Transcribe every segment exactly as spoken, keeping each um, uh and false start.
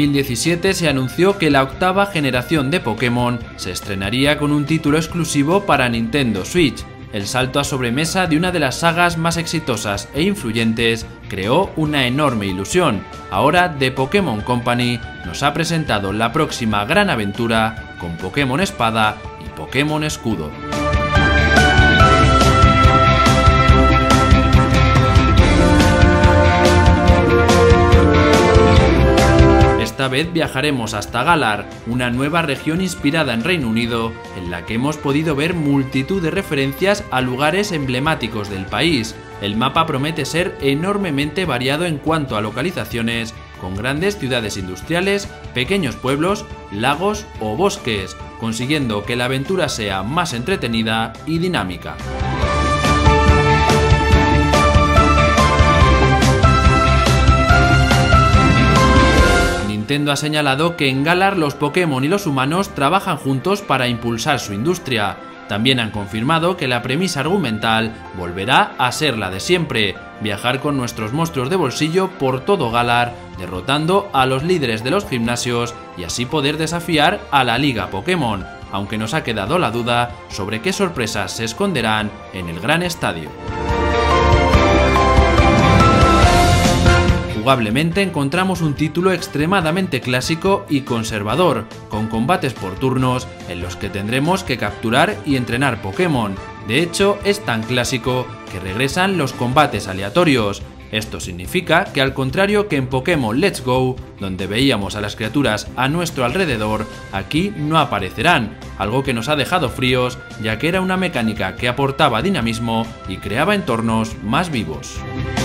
mil diecisiete se anunció que la octava generación de Pokémon se estrenaría con un título exclusivo para Nintendo Switch. El salto a sobremesa de una de las sagas más exitosas e influyentes creó una enorme ilusión. Ahora The Pokémon Company nos ha presentado la próxima gran aventura con Pokémon Espada y Pokémon Escudo. Esta vez viajaremos hasta Galar, una nueva región inspirada en Reino Unido, en la que hemos podido ver multitud de referencias a lugares emblemáticos del país. El mapa promete ser enormemente variado en cuanto a localizaciones, con grandes ciudades industriales, pequeños pueblos, lagos o bosques, consiguiendo que la aventura sea más entretenida y dinámica. Nintendo ha señalado que en Galar los Pokémon y los humanos trabajan juntos para impulsar su industria. También han confirmado que la premisa argumental volverá a ser la de siempre: viajar con nuestros monstruos de bolsillo por todo Galar, derrotando a los líderes de los gimnasios y así poder desafiar a la Liga Pokémon, aunque nos ha quedado la duda sobre qué sorpresas se esconderán en el gran estadio. Jugablemente encontramos un título extremadamente clásico y conservador, con combates por turnos en los que tendremos que capturar y entrenar Pokémon. De hecho, es tan clásico que regresan los combates aleatorios. Esto significa que, al contrario que en Pokémon Let's Go, donde veíamos a las criaturas a nuestro alrededor, aquí no aparecerán, algo que nos ha dejado fríos, ya que era una mecánica que aportaba dinamismo y creaba entornos más vivos.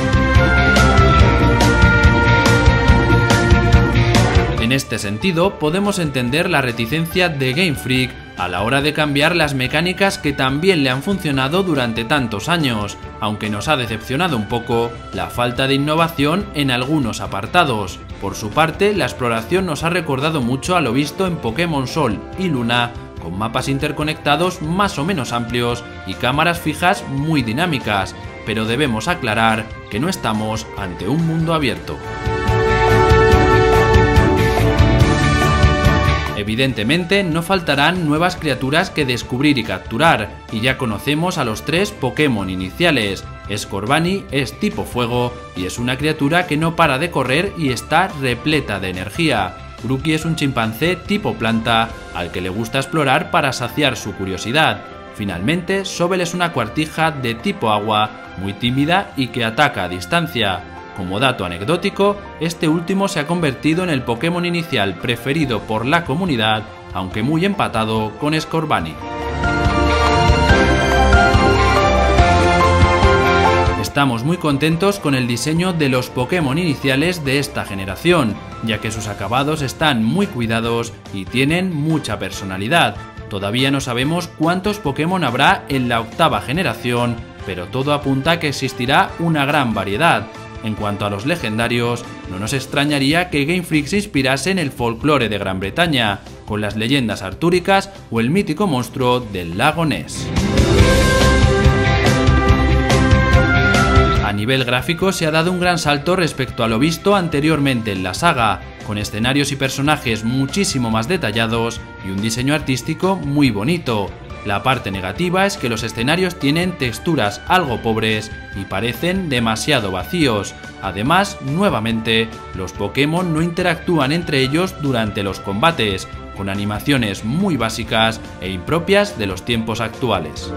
En este sentido, podemos entender la reticencia de Game Freak a la hora de cambiar las mecánicas que también le han funcionado durante tantos años, aunque nos ha decepcionado un poco la falta de innovación en algunos apartados. Por su parte, la exploración nos ha recordado mucho a lo visto en Pokémon Sol y Luna, con mapas interconectados más o menos amplios y cámaras fijas muy dinámicas, pero debemos aclarar que no estamos ante un mundo abierto. Evidentemente, no faltarán nuevas criaturas que descubrir y capturar, y ya conocemos a los tres Pokémon iniciales. Scorbunny es tipo fuego y es una criatura que no para de correr y está repleta de energía. Grookey es un chimpancé tipo planta, al que le gusta explorar para saciar su curiosidad. Finalmente, Sobble es una cuartija de tipo agua, muy tímida y que ataca a distancia. Como dato anecdótico, este último se ha convertido en el Pokémon inicial preferido por la comunidad, aunque muy empatado con Scorbunny. Estamos muy contentos con el diseño de los Pokémon iniciales de esta generación, ya que sus acabados están muy cuidados y tienen mucha personalidad. Todavía no sabemos cuántos Pokémon habrá en la octava generación, pero todo apunta a que existirá una gran variedad. En cuanto a los legendarios, no nos extrañaría que Game Freak se inspirase en el folclore de Gran Bretaña, con las leyendas artúricas o el mítico monstruo del lago Ness. A nivel gráfico se ha dado un gran salto respecto a lo visto anteriormente en la saga, con escenarios y personajes muchísimo más detallados y un diseño artístico muy bonito. La parte negativa es que los escenarios tienen texturas algo pobres y parecen demasiado vacíos. Además, nuevamente, los Pokémon no interactúan entre ellos durante los combates, con animaciones muy básicas e impropias de los tiempos actuales.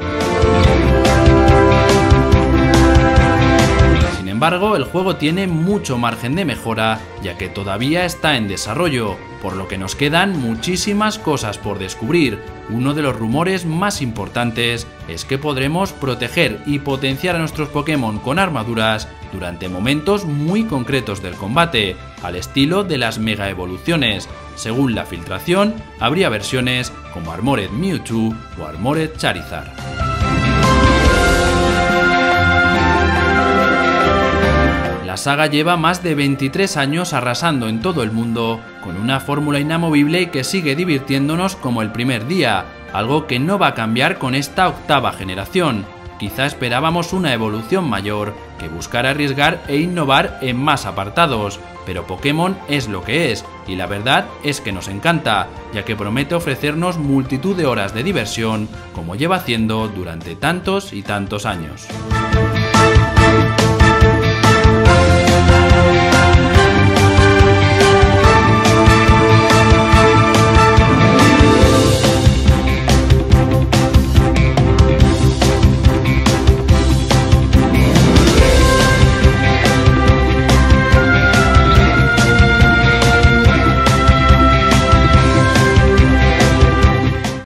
Sin embargo, el juego tiene mucho margen de mejora, ya que todavía está en desarrollo, por lo que nos quedan muchísimas cosas por descubrir. Uno de los rumores más importantes es que podremos proteger y potenciar a nuestros Pokémon con armaduras durante momentos muy concretos del combate, al estilo de las mega evoluciones. Según la filtración, habría versiones como Armored Mewtwo o Armored Charizard. La saga lleva más de veintitrés años arrasando en todo el mundo, con una fórmula inamovible y que sigue divirtiéndonos como el primer día, algo que no va a cambiar con esta octava generación. quizá esperábamos una evolución mayor, que buscara arriesgar e innovar en más apartados, pero Pokémon es lo que es, y la verdad es que nos encanta, ya que promete ofrecernos multitud de horas de diversión, como lleva haciendo durante tantos y tantos años.